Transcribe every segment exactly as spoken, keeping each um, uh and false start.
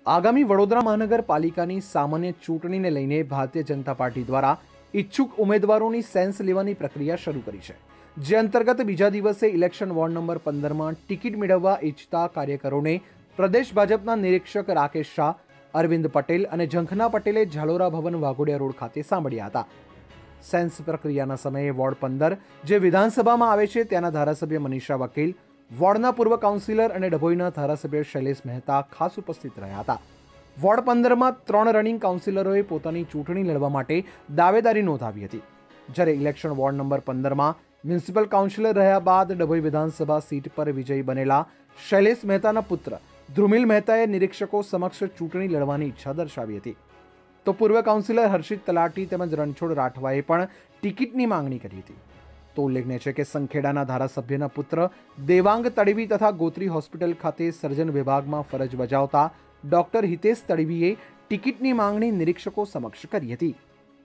આગામી વડોદરા મહાનગરપાલિકાની સામાન્ય ચૂંટણીને લઈને ભારતીય જનતા પાર્ટી દ્વારા ઈચ્છુક ઉમેદવારોની સેન્સ લેવાની પ્રક્રિયા શરૂ કરી છે, જે અંતર્ગત બીજા દિવસે ઇલેક્શન વોર્ડ નંબર પંદરમાં ટિકિટ મેળવવા ઈચ્છતા કાર્યકરોને પ્રદેશ ભાજપના નિરીક્ષક રાકેશ શાહ, અરવિંદ પટેલ અને ઝંખના પટેલે ઝાલોરા ભવન વાઘોડિયા રોડ ખાતે સાંભળ્યા હતા। સેન્સ પ્રક્રિયાના સમયે વોર્ડ પંદર જે વિધાનસભામાં આવે છે ત્યાંના ધારાસભ્ય મનીષા વકીલ, વોર્ડના પૂર્વ કાઉન્સિલર અને ડભોઈના ધારાસભ્ય શૈલેષ મહેતા ખાસ ઉપસ્થિત રહ્યા હતા। વોર્ડ પંદરમાં ત્રણ રનિંગ કાઉન્સિલરોએ પોતાની ચૂંટણી લડવા માટે દાવેદારી નોંધાવી હતી, જ્યારે ઇલેક્શન વોર્ડ નંબર પંદરમાં મ્યુનિસિપલ કાઉન્સિલર રહ્યા બાદ ડભોઈ વિધાનસભા સીટ પર વિજયી બનેલા શૈલેષ મહેતાના પુત્ર ધ્રુમિલ મહેતાએ નિરીક્ષકો સમક્ષ ચૂંટણી લડવાની ઈચ્છા દર્શાવી હતી, તો પૂર્વ કાઉન્સિલર હર્ષિત તલાટી તેમજ રણછોડ રાઠવાએ પણ ટિકિટની માંગણી કરી હતી। તો ઉલ્લેખનીય છે કે સંખેડાના ધારાસભ્યના પુત્ર દેવાંગ તડવી તથા ગોત્રી હોસ્પિટલ ખાતે સર્જન વિભાગમાં ફરજ બજાવતા ડોક્ટર હિતેશ તડવીએ ટિકિટની માંગણી નિરીક્ષકો સમક્ષ કરી હતી।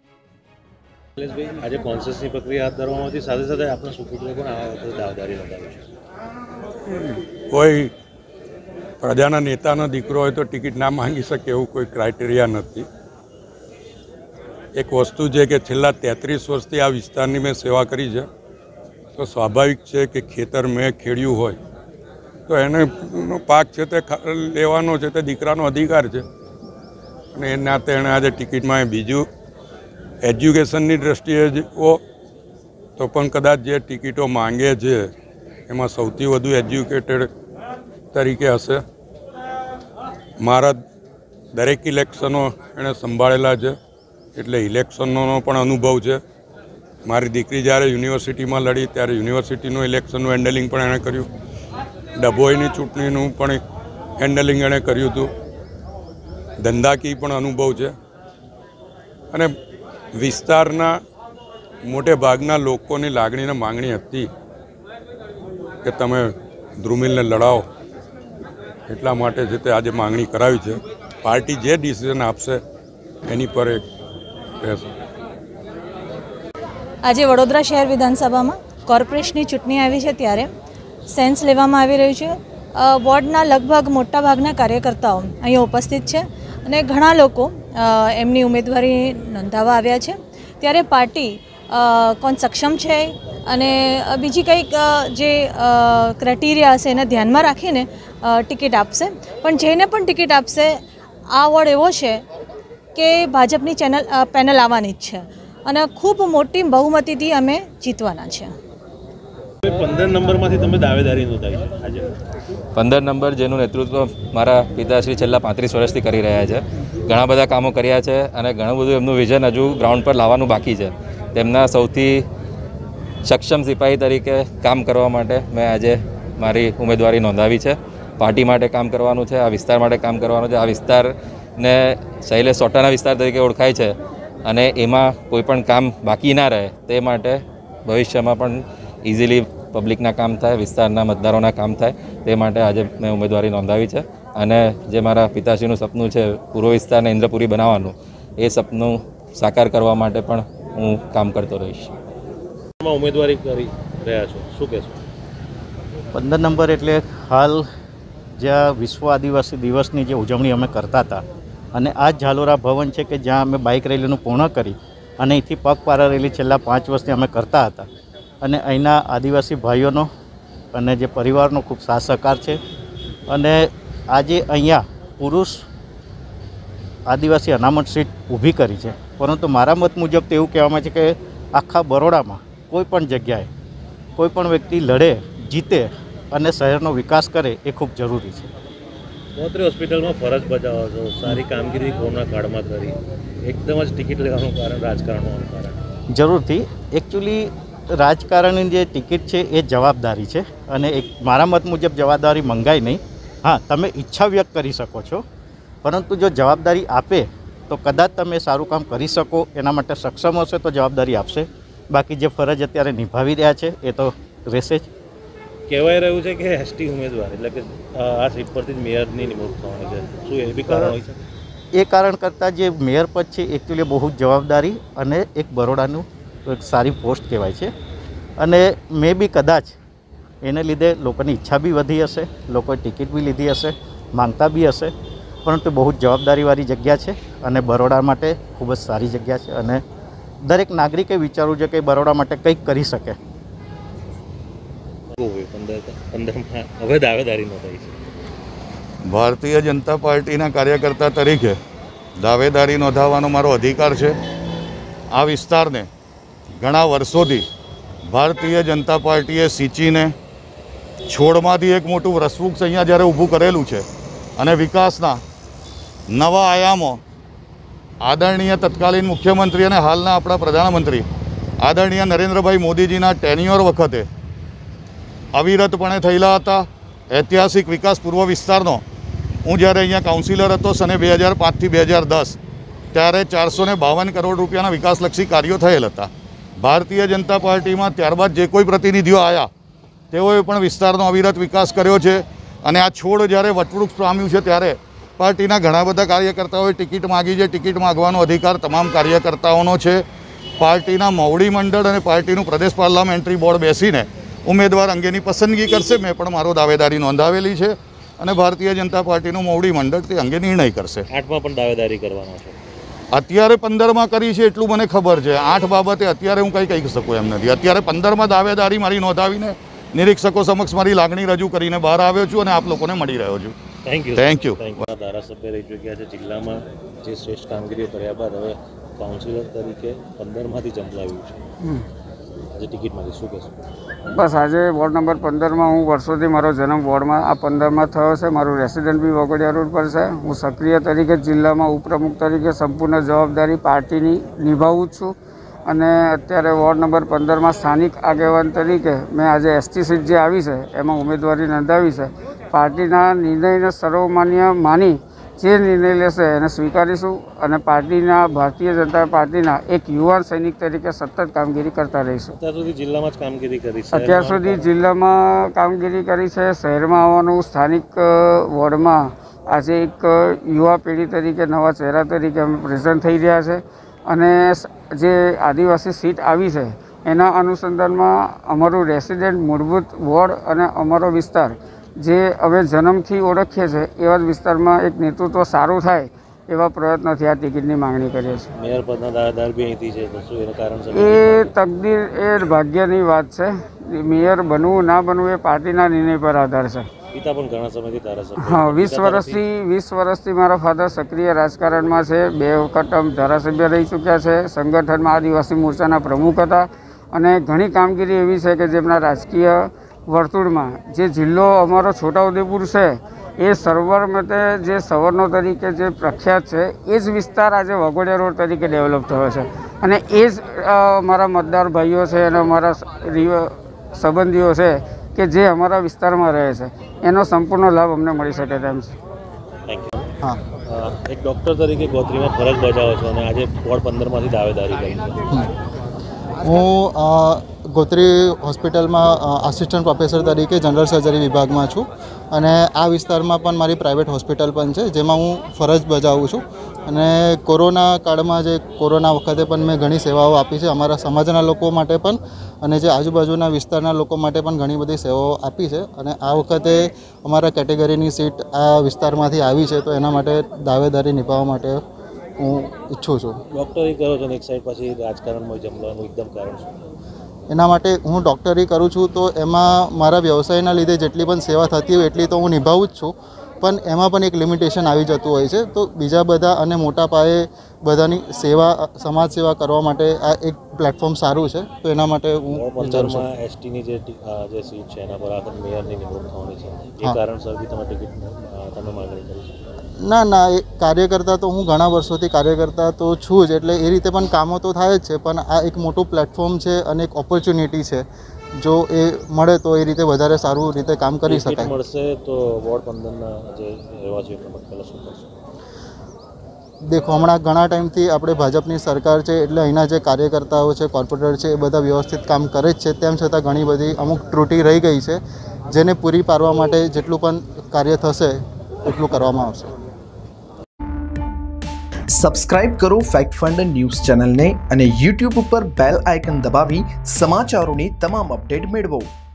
આજે કોન્સેસની પ્રક્રિયા હાથ ધરવામાં હતી, સાથે સાથે આપણા સુપુત્રો પણ આ વખતે દાવેદારી નોંધાવી છે। કોઈ પ્રજાના નેતાનો દીકરો હોય તો ટિકિટ ના માંગી શકે એવું કોઈ ક્રાઇટેરિયા નથી। એક વસ્તુ છે કે છેલ્લા તેત્રીસ વર્ષથી આ વિસ્તારની મેં સેવા કરી છે, તો સ્વાભાવિક છે કે ખેતર મેં ખેડ્યું હોય તો એને પાક છે તે લેવાનો છે, તે દીકરાનો અધિકાર છે, અને એ નાતે એણે આજે ટિકિટમાં બીજું એજ્યુકેશનની દ્રષ્ટિએ જુઓ તો પણ કદાચ જે ટિકિટો માંગે છે એમાં સૌથી વધુ એજ્યુકેટેડ તરીકે હશે। મારા દરેક ઇલેક્શનો એણે સંભાળેલા છે, એટલે ઇલેક્શનનો પણ અનુભવ છે। મારી દીકરી જ્યારે યુનિવર્સિટીમાં લડી ત્યારે યુનિવર્સિટીનું ઇલેક્શનનું હેન્ડલિંગ પણ એણે કર્યું, ડભોઈની ચૂંટણીનું પણ હેન્ડલિંગ એણે કર્યું હતું, ધંધાકી પણ અનુભવ છે, અને વિસ્તારના મોટે ભાગના લોકોની લાગણીને માંગણી હતી કે તમે ધ્રુમિલને લડાવો, એટલા માટે છે તે આજે માંગણી કરાવી છે। પાર્ટી જે ડિસિઝન આપશે એની પર એક રહેશે। આજે વડોદરા શહેર વિધાનસભામાં કોર્પોરેશનની ચૂંટણી આવી છે, ત્યારે સેન્સ લેવામાં આવી રહ્યું છે। વોર્ડના લગભગ મોટા ભાગના કાર્યકર્તાઓ અહીં ઉપસ્થિત છે અને ઘણા લોકો એમની ઉમેદવારી નોંધાવવા આવ્યા છે, ત્યારે પાર્ટી કોણ સક્ષમ છે અને બીજી કંઈક જે ક્રાઇટેરિયા હશે એને ધ્યાનમાં રાખીને ટિકિટ આપશે। પણ જેને પણ ટિકિટ આપશે, આ વોર્ડ એવો છે કે ભાજપની ચેનલ પેનલ આવવાની જ છે અને ખૂબ મોટી બહુમતીથી અમે જીતવાના છે। પંદર નંબરમાંથી તમે દાવેદારી નોંધાવી છે આજે? પંદર નંબર જેનું નેતૃત્વ મારા પિતાશ્રી છેલ્લા પાંત્રીસ વર્ષથી કરી રહ્યા છે, ઘણા બધા કામો કર્યા છે અને ઘણું બધું એમનું વિઝન હજુ ગ્રાઉન્ડ પર લાવવાનું બાકી છે। તેમના સૌથી સક્ષમ સિપાહી તરીકે કામ કરવા માટે મેં આજે મારી ઉમેદવારી નોંધાવી છે। પાર્ટી માટે કામ કરવાનું છે, આ વિસ્તાર માટે કામ કરવાનું છે। આ વિસ્તારને શૈલેષ સોટાના વિસ્તાર તરીકે ઓળખાય છે અને એમાં કોઈ પણ કામ બાકી ના રહે તે માટે ભવિષ્યમાં પણ ઇઝીલી પબ્લિકના કામ થાય, વિસ્તારના મતદારોના કામ થાય, તે માટે આજે મેં ઉમેદવારી નોંધાવી છે। અને જે મારા પિતાશ્રીનું સપનું છે પૂર્વ વિસ્તારને ઇન્દ્રપુરી બનાવવાનું, એ સપનું સાકાર કરવા માટે પણ હું કામ કરતો રહીશ। ઉમેદવારી કરી રહ્યા છો, શું કહેશો? પંદર નંબર એટલે હાલ જ્યાં વિશ્વ આદિવાસી દિવસની જે ઉજવણી અમે કરતા હતા, અને આ જ ઝાલોરા ભવન છે કે જ્યાં અમે બાઇક રેલીનું પૂર્ણ કરી અને અહીંથી પગપાળા રેલી છેલ્લા પાંચ વર્ષથી અમે કરતા હતા, અને અહીંના આદિવાસી ભાઈઓનો અને જે પરિવારનો ખૂબ સાથ સહકાર છે। અને આજે અહીંયા પુરુષ આદિવાસી અનામત સીટ ઊભી કરી છે, પરંતુ મારા મત મુજબ તો એવું કહેવામાં છે કે આખા બરોડામાં કોઈ પણ જગ્યાએ કોઈ પણ વ્યક્તિ લડે, જીતે અને શહેરનો વિકાસ કરે એ ખૂબ જરૂરી છે। ગોત્રી હોસ્પિટલમાં ફરજ બજાવો છો, સારી કામગીરી કોરોના કાળમાં કરી, એકદમ જ ટિકિટ લેવાનું કારણ રાજકારણનું કારણ? જરૂરથી એકચ્યુઅલી રાજકારણની જે ટિકિટ છે એ જવાબદારી છે, અને એક મારા મત મુજબ જવાબદારી મંગાય નહીં। હા, તમે ઈચ્છા વ્યક્ત કરી શકો છો, પરંતુ જો જવાબદારી આપે તો કદાચ તમે સારું કામ કરી શકો, એના માટે સક્ષમ હશે તો જવાબદારી આપશે, બાકી જે ફરજ અત્યારે નિભાવી રહ્યા છે એ તો રહેશે જ। કહેવાય રહ્યું છે કે એસટી ઉમેદવાર એટલે કે આ સીટ પરથી જ મેયરની નિમણૂક થવાની છે, શું એ બી કારણ હોય છે? એ કારણ કરતાં જે મેયર પદ છે એકચ્યુઅલી બહુ જવાબદારી અને એક બરોડાનું એક સારી પોસ્ટ કહેવાય છે, અને મે બી કદાચ એને લીધે લોકોની ઈચ્છા બી વધી હશે, લોકોએ ટિકિટ બી લીધી હશે, માંગતા બી હશે, પરંતુ બહુ જ જવાબદારીવાળી જગ્યા છે અને બરોડા માટે ખૂબ જ સારી જગ્યા છે અને દરેક નાગરિકે વિચારવું છે કે બરોડા માટે કંઈક કરી શકે. હવે દાવેદારી નોંધાઈ છે. ભારતીય જનતા પાર્ટીના કાર્યકર્તા તરીકે દાવેદારી નોંધાવવાનો મારો અધિકાર છે. આ વિસ્તારને ઘણા વર્ષોથી ભારતીય જનતા પાર્ટીએ સિંચીને છોડમાંથી એક મોટું વૃક્ષ અહીંયા જ્યારે ઊભું કરેલું છે અને વિકાસના નવા આયામો આદરણીય તત્કાલીન મુખ્યમંત્રી અને હાલના આપણા પ્રધાનમંત્રી આદરણીય નરેન્દ્રભાઈ મોદીજીના ટેન્યોર વખતે અવિરતપણે થયેલા હતા. ઐતિહાસિક વિકાસ પૂર્વ વિસ્તારનો હું જ્યારે અહીંયા કાઉન્સિલર હતો સને બે હજાર પાંચથી બે હજાર દસ ત્યારે ચારસો ને બાવન કરોડ રૂપિયાના વિકાસલક્ષી કાર્યો થયેલ હતા. ભારતીય જનતા પાર્ટીમાં ત્યારબાદ જે કોઈ પ્રતિનિધિઓ આવ્યા તેઓએ પણ વિસ્તારનો અવિરત વિકાસ કર્યો છે અને આ છોડ જ્યારે વટવૃક્ષ પામ્યું છે ત્યારે પાર્ટીના ઘણા બધા કાર્યકર્તાઓએ ટિકિટ માગી છે. ટિકિટ માગવાનો અધિકાર તમામ કાર્યકર્તાઓનો છે. પાર્ટીના મોવડી મંડળ અને પાર્ટીનું પ્રદેશ પાર્લામેન્ટરી બોર્ડ બેસીને ઉમેદવાર અંગેની પસંદગી કરશે. મેં પણ મારો દાવેદારી નોંધાવેલી છે અને ભારતીય જનતા પાર્ટીનું મોવડી મંડળ તે અંગે નિર્ણય કરશે. આઠમાં પણ દાવેદારી કરવાનો છે. અત્યારે પંદરમાં કરી છે એટલું મને ખબર છે. આઠ બાબતે અત્યારે હું કંઈ કહી શકું એમ નથી. અત્યારે પંદરમાં દાવેદારી મારી નોંધાવીને નિરીક્ષકો સમક્ષ મારી લાગણી રજૂ કરીને બહાર આવ્યો છું અને આપ લોકોને મળી રહ્યો છું. Thank you thank you. ધારાસભ્ય રહી ચૂક્યા છે જિલ્લામાં, જે શ્રેષ્ઠ કામગીરી કર્યા બાદ હવે કાઉન્સિલર તરીકે પંદરમાંથી જંપલાવ્યું છે. આજે ટિકિટ માંગી, શું કહેશો? બસ આજે વોર્ડ નંબર પંદરમાં હું વર્ષોથી મારો જન્મ વોર્ડમાં આ પંદરમાં થયો છે. મારું રેસિડન્ટ બી વગોડિયા રોડ પર છે. હું સક્રિય તરીકે જિલ્લામાં ઉપપ્રમુખ તરીકે સંપૂર્ણ જવાબદારી પાર્ટીની નિભાવું છું અને અત્યારે વોર્ડ નંબર પંદરમાં સ્થાનિક આગેવાન તરીકે મેં આજે એસટી સીટ જે આવી છે એમાં ઉમેદવારી નોંધાવી છે. પાર્ટીના નિર્ણયને સર્વમાન્ય માની જે નિર્ણય લેશે એને સ્વીકારીશું અને પાર્ટીના ભારતીય જનતા પાર્ટીના એક યુવાન સૈનિક તરીકે સતત કામગીરી કરતા રહીશું. અત્યાર સુધી જિલ્લામાં જ કામગીરી કરી છે. અત્યાર સુધી જિલ્લામાં કામગીરી કરી છે. શહેરમાં આવવાનું, સ્થાનિક વોર્ડમાં આજે એક યુવા પેઢી તરીકે, નવા ચહેરા તરીકે અમે પ્રેઝન્ટ થઈ રહ્યા છે અને જે આદિવાસી સીટ આવી છે એના અનુસંધાનમાં અમારું રેસિડેન્ટ મૂળભૂત વોર્ડ અને અમારો વિસ્તાર જે અમે જન્મથી ઓળખીએ છીએ એવા જ વિસ્તારમાં એક નેતૃત્વ સારું થાય એવા પ્રયત્નોથી આ ટિકિટની માંગણી કરીએ છીએ. મેયર પદના દાવેદાર બી અહીંથી છે, તો શું એનું કારણ છે? એ તકદીર, એ ભાગ્યની વાત છે. મેયર બનવું ના બનવું એ પાર્ટીના નિર્ણય પર આધાર છે. પિતા પણ ઘણા સમયથી ધારાસભ્ય. હા, વીસ વર્ષથી વીસ વર્ષથી મારા ફાધર સક્રિય રાજકારણમાં છે. બે વખત ધારાસભ્ય રહી ચૂક્યા છે. સંગઠનમાં આદિવાસી મોરચાના પ્રમુખ હતા અને ઘણી કામગીરી એવી છે કે જેમના રાજકીય વર્તુળમાં જે જિલ્લો અમારો છોટાઉદેપુર છે એ સર્વર માટે જે સવર્ણો તરીકે જે પ્રખ્યાત છે એ જ વિસ્તાર આજે વગોડિયા રોડ તરીકે ડેવલપ થયો છે અને એ જ અમારા મતદાર ભાઈઓ છે અને અમારા સંબંધીઓ છે કે જે અમારા વિસ્તારમાં રહે છે એનો સંપૂર્ણ લાભ અમને મળી શકે તેમ છે. Thank you. હા, એક ડૉક્ટર તરીકે ગોત્રીમાં ફરજ બજાવો છો અને આજે વોર્ડ પંદરમાંથી દાવેદારી કરી છે. હું ગોત્રી હોસ્પિટલમાં આસિસ્ટન્ટ પ્રોફેસર તરીકે જનરલ સર્જરી વિભાગમાં છું અને આ વિસ્તારમાં પણ મારી પ્રાઇવેટ હોસ્પિટલ પણ છે જેમાં હું ફરજ બજાવું છું અને કોરોના કાળમાં જે કોરોના વખતે પણ મેં ઘણી સેવાઓ આપી છે અમારા સમાજના લોકો માટે પણ અને જે આજુબાજુના વિસ્તારના લોકો માટે પણ ઘણી બધી સેવાઓ આપી છે અને આ વખતે અમારા કેટેગરીની સીટ આ વિસ્તારમાંથી આવી છે તો એના માટે દાવેદારી નિભાવવા માટે હું ઈચ્છું છું. ડૉક્ટરી કરો છો એક સાઈડ પછી રાજકારણમાં જમવાનું એકદમ કારણ શું? એના માટે હું ડૉક્ટરી કરું છું તો એમાં મારા વ્યવસાયના લીધે જેટલી પણ સેવા થતી હોય એટલી તો હું નિભાવું જ છું પણ એમાં પણ એક લિમિટેશન આવી જતું હોય છે તો બીજા બધા અને મોટા પાયે બધાની સેવા, સમાજ સેવા કરવા માટે આ એક પ્લેટફોર્મ સારું છે તો એના માટે હું વિચારું છું. એસટીની જે જે સીટ છે એના પર આગળ મેયરની નિમણૂક થવાની છે એ કારણસર બી તમે ટિકિટ તમે માંગણી કરી છે? ના ના એ કાર્યકર્તા તો હું ઘણા વર્ષોથી કાર્યકર્તા તો છું જ એટલે એ રીતે પણ કામો તો થાય જ છે પણ આ એક મોટું પ્લેટફોર્મ છે અને એક ઓપોર્ચ્યુનિટી છે. જો એ મળે તો એ રીતે વધારે સારું રીતે કામ કરી શકાય. મળશે તો વોર્ડ પંદરના જે રહેવાસીઓ પહેલાં શું કરશે? દેખો, હમણાં ઘણા ટાઈમથી આપણે ભાજપની સરકાર છે એટલે અહીંના જે કાર્યકર્તાઓ છે, કોર્પોરેટર છે એ બધા વ્યવસ્થિત કામ કરે જ છે. તેમ છતાં ઘણી બધી અમુક ત્રુટિ રહી ગઈ છે જેને પૂરી પાડવા માટે જેટલું પણ કાર્ય થશે એટલું કરવામાં આવશે. સબસ્ક્રાઇબ કરો ફેક્ટ ફંડ ન્યૂઝ ચેનલને અને યુટ્યુબ ઉપર બેલ આઇકન દબાવી સમાચારોની તમામ અપડેટ મેળવો.